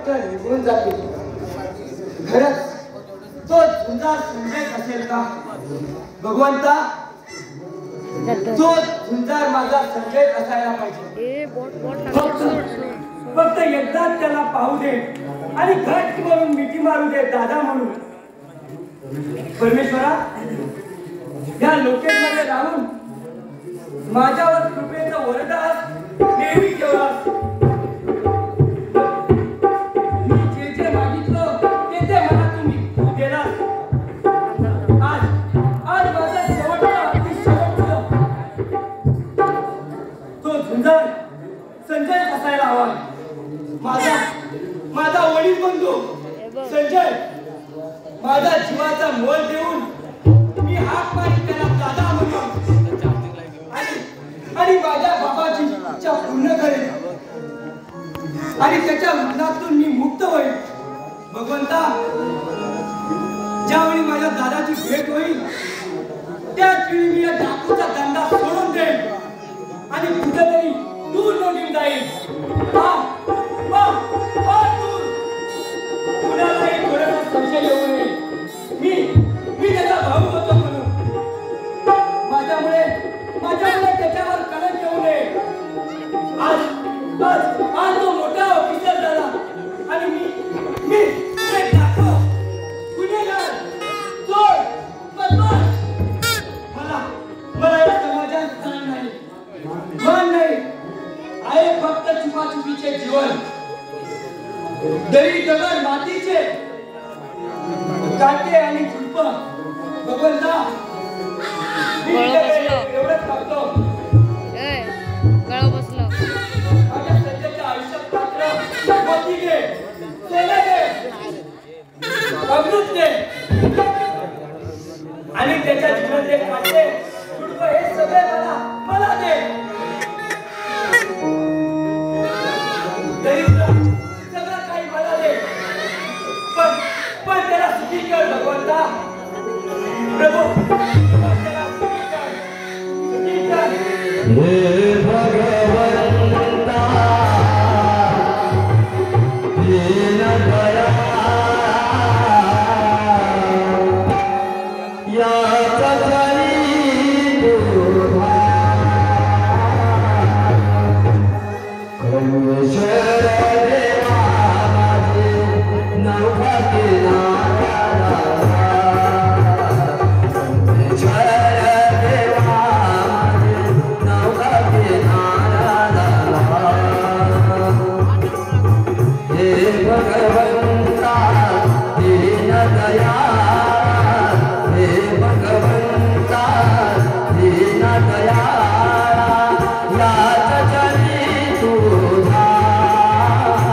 फक्त निघून जातील. खरंच तो झुंजार संजय असेल का भगवंता? तो झुंजार माझा संजय असायला पाहिजे. फक्त एकदाच त्याला पाहू दे आणि घट म्हणून मिठी मारू दे दादा म्हणून. परमेश्वरा, या लोकेमध्ये राहून माझ्यावर कृपेचं वरदान नेहमी ठेवा. मी जे जे मागितलं ते ते मला तुम्ही देणार. आज माझा शेवटचा अगदी शेवटचं तो झुंजार संजय असायला हवा. माझा वडील बंधू संजय माझा जीवाचा मोल देऊन मी हाक मारी त्याला दादा म्हणून आणि माझ्या बाबाची इच्छा पूर्ण करेन आणि त्याच्या मनातून मी मुक्त होईल. भगवंता, ज्यावेळी माझ्या दादाची भेट होईल त्याच वेळी मी या डाकूचा धंदा सोडून देईन आणि कुठेतरी दूर निघून जाईल. कुणालाही थोडासा संशय येऊ नये. मी त्याचा भाऊ होतो म्हणून माझ्यामुळे त्याच्यावर कलंक येऊ नये. आज तो मोठा ऑफिसर झाला आणि मी एक डाकू, गुन्हेगार, चोर, बदमाश. मला या समाजात स्थान नाही, मान नाही. आहे फक्त चुपाचुपीचे जीवन. दरी दगड मातीचे काटे आणि झुंप. भगवंता, मी एवढंच मागतो. माझ्या सध्याच्या आयुष्यात मात्र मोती घे, सोने घे, अमृत घे आणि त्याच्या जीवनातले काटे झुंप हे सगळे मला दे. सगळं काही मला दे, पण त्याला सुखी कर भगवंता. प्रभू, त्याला सुखी कर. हे भगवंता, दीनदया याचा जरी तुझा करुणेश्वर देवा माझे नवखा किनारा. भगवंता दीनदया, हे भगवंता दीनदया याच जरी तुझा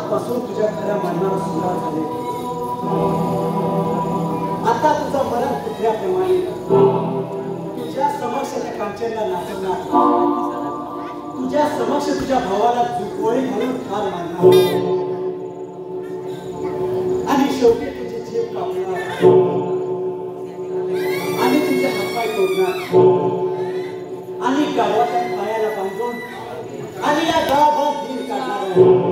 आजपासून तुझ्या खऱ्या मरणाला सुरुवात झाली. आता तुझं मरण कुत्र्याप्रमाणे तुझ्या समक्ष त्या कांचनला नाचवणार, तुझ्या समक्ष तुझ्या भावाला जुकोळी घालून ठार मारणार आणि शेवटी तुझी जीभ कापणार आणि तुझे हातपाय तोडणार आणि गावाच्या पायाला बांधून आणि या गावात दिन काढणार.